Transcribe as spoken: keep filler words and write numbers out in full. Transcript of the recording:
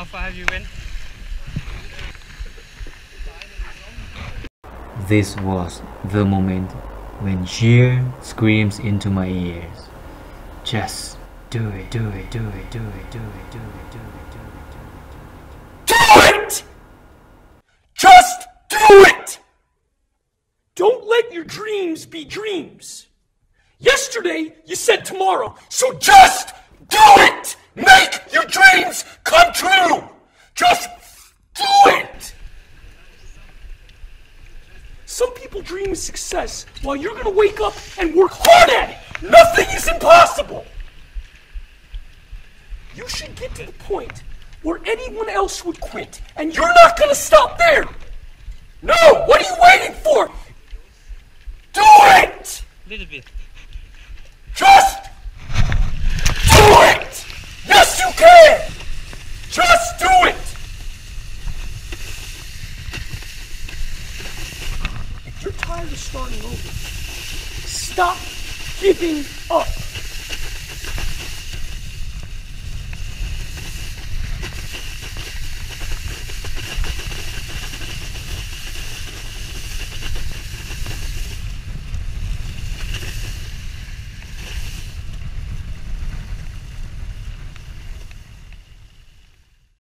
How far have you been? This was the moment when Shia screams into my ears, just do it, do it, do it, do it, do it, do it, do it, do it, do it, do it. Do it! Just do it! Don't let your dreams be dreams. Yesterday, you said tomorrow, so just do it! Make your dreams come true! Just do it! Some people dream of success while you're gonna wake up and work hard at it! Nothing is impossible! You should get to the point where anyone else would quit, and you're not gonna stop there! No! What are you waiting for? Do it! Little bit. Just do it! Yes, you can! Just do it! If you're tired of starting over, stop giving up.